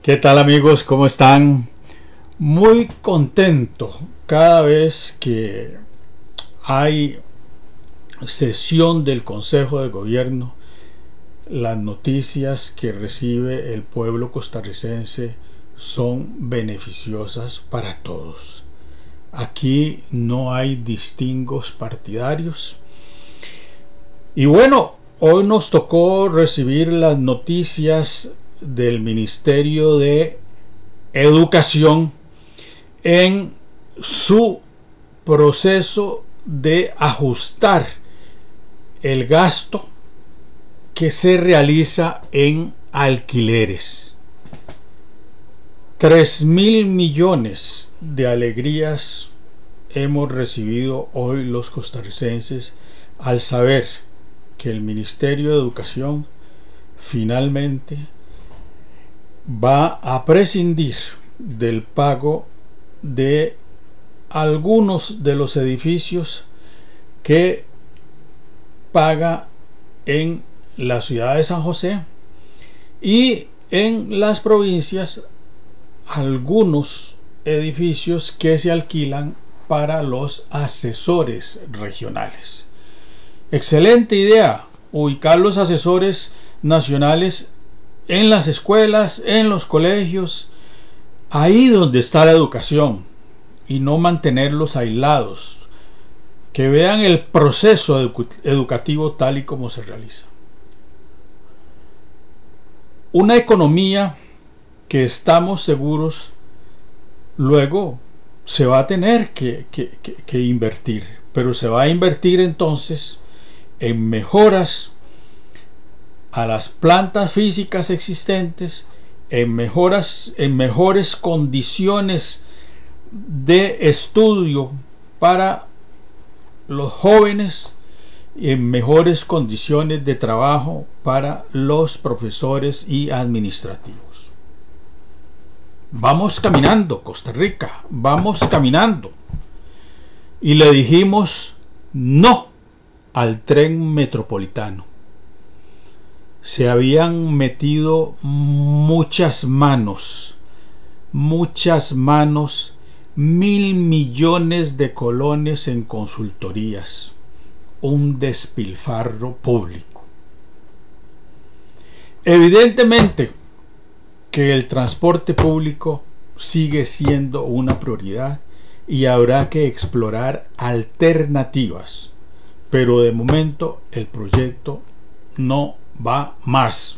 ¿Qué tal amigos? ¿Cómo están? Muy contento cada vez que hay sesión del Consejo de Gobierno. Las noticias que recibe el pueblo costarricense son beneficiosas para todos. Aquí no hay distingos partidarios. Y bueno, hoy nos tocó recibir las noticias del Ministerio de Educación en su proceso de ajustar el gasto que se realiza en alquileres. 3.000 millones de alegrías hemos recibido hoy los costarricenses al saber que el Ministerio de Educación finalmente va a prescindir del pago de algunos de los edificios que paga en la ciudad de San José y en las provincias algunos edificios que se alquilan para los asesores regionales. Excelente idea, ubicar los asesores nacionales en las escuelas, en los colegios, ahí donde está la educación, y no mantenerlos aislados, que vean el proceso educativo tal y como se realiza. Una economía que estamos seguros luego se va a tener que invertir, pero se va a invertir entonces en mejoras a las plantas físicas existentes, en mejores condiciones de estudio para los jóvenes y en mejores condiciones de trabajo para los profesores y administrativos. Vamos caminando, Costa Rica, vamos caminando. Y le dijimos no al tren metropolitano. Se habían metido muchas manos, 1.000 millones de colones en consultorías, un despilfarro público. Evidentemente que el transporte público sigue siendo una prioridad y habrá que explorar alternativas, pero de momento el proyecto no va más.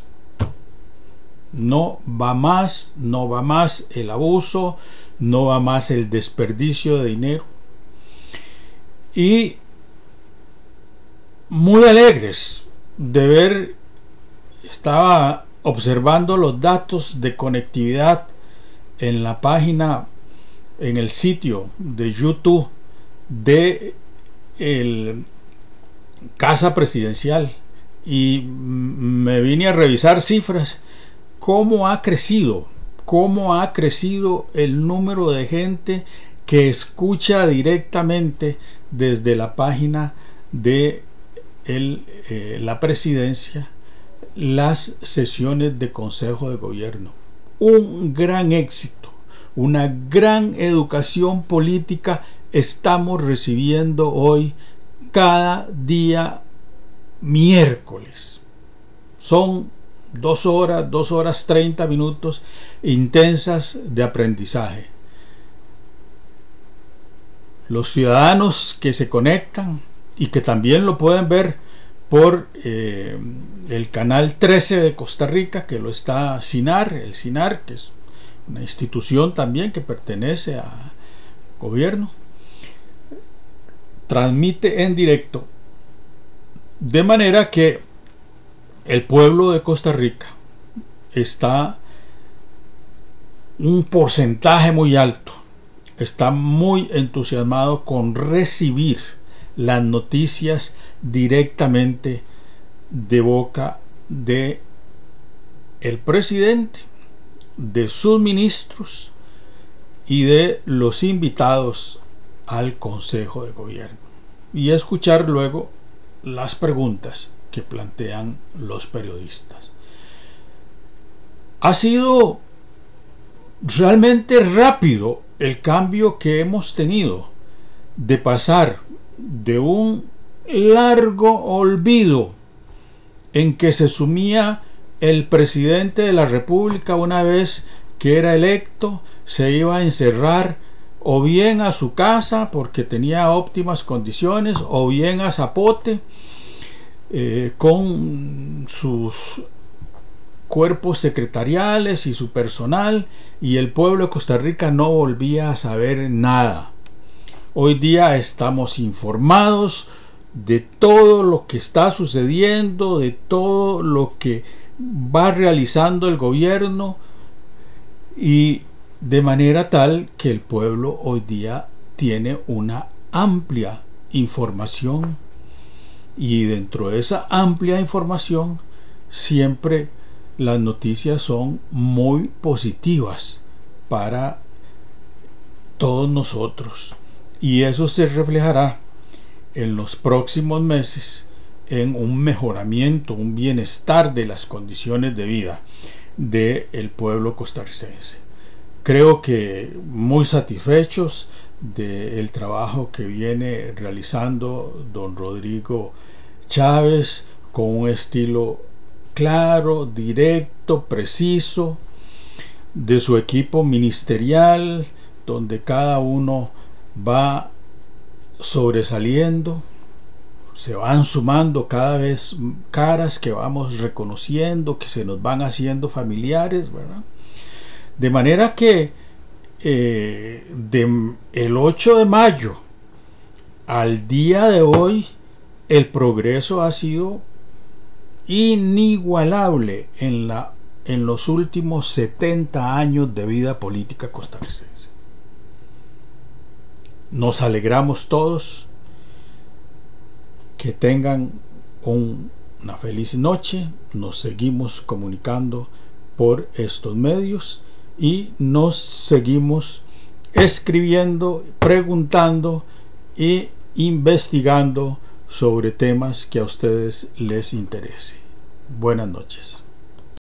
No va más el abuso, no va más el desperdicio de dinero. Y muy alegres de ver, estaba observando los datos de conectividad en la página, en el sitio de YouTube de el Casa Presidencial, y me vine a revisar cifras, cómo ha crecido el número de gente que escucha directamente desde la página de la presidencia las sesiones de Consejo de Gobierno. Un gran éxito, una gran educación política estamos recibiendo hoy cada día miércoles. Son 2 horas 30 minutos intensas de aprendizaje. Los ciudadanos que se conectan y que también lo pueden ver por el canal 13 de Costa Rica, que lo está CINAR, el CINAR, que es una institución también que pertenece al gobierno, transmite en directo, de manera que el pueblo de Costa Rica está un porcentaje muy alto, está muy entusiasmado con recibir las noticias directamente de boca de el presidente, de sus ministros y de los invitados al Consejo de Gobierno, y escuchar luego las preguntas que plantean los periodistas. Ha sido realmente rápido el cambio que hemos tenido de pasar de un largo olvido en que se sumía el presidente de la República una vez que era electo, se iba a encerrar o bien a su casa porque tenía óptimas condiciones, o bien a Zapote con sus cuerpos secretariales y su personal, y el pueblo de Costa Rica no volvía a saber nada. Hoy día estamos informados de todo lo que está sucediendo, de todo lo que va realizando el gobierno, y de manera tal que el pueblo hoy día tiene una amplia información, y dentro de esa amplia información siempre las noticias son muy positivas para todos nosotros, y eso se reflejará en los próximos meses en un mejoramiento, un bienestar de las condiciones de vida del pueblo costarricense. Creo que muy satisfechos del trabajo que viene realizando don Rodrigo Chávez, con un estilo claro, directo, preciso, de su equipo ministerial, donde cada uno va sobresaliendo, se van sumando cada vez caras que vamos reconociendo, que se nos van haciendo familiares, ¿verdad? De manera que el 8 de mayo al día de hoy el progreso ha sido inigualable en los últimos 70 años de vida política costarricense. Nos alegramos todos. Que tengan una feliz noche. Nos seguimos comunicando por estos medios y nos seguimos escribiendo, preguntando e investigando sobre temas que a ustedes les interese. Buenas noches.